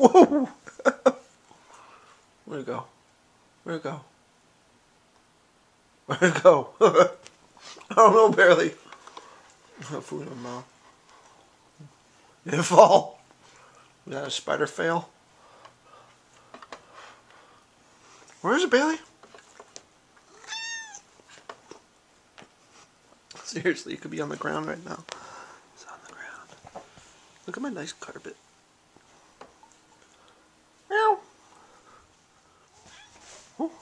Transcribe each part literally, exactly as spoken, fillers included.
Whoa! Where'd it go? Where'd it go? Where'd it go? I don't know, barely. Food in my mouth. Did it fall? Was that a spider fail? Where is it, Bailey? Seriously, it could be on the ground right now. It's on the ground. Look at my nice carpet. Meow. Oh.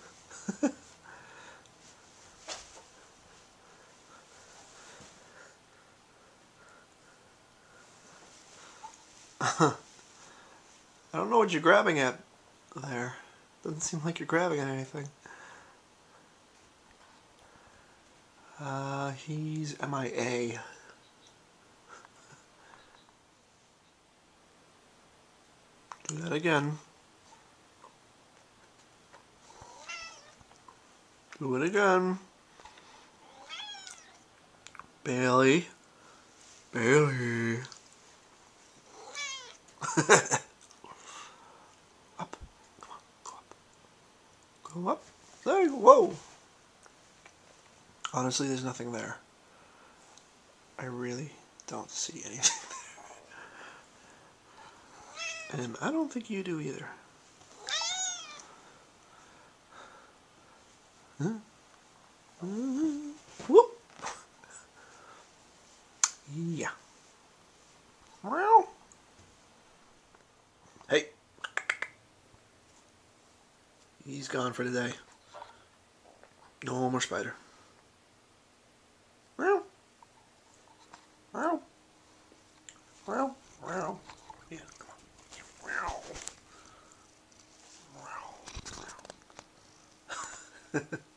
I don't know what you're grabbing at there. Doesn't seem like you're grabbing at anything. Uh, he's M I A. Do that again. Do it again. Bailey. Bailey. Up. Come on. Go up. Go up. There you go. Whoa. Honestly, there's nothing there. I really don't see anything there. And I don't think you do either. Huh? Uh, whoop. Yeah. Well. Hey. He's gone for today. No more spider. Well. Well. Well. Well. Yeah, come on. Well. Well.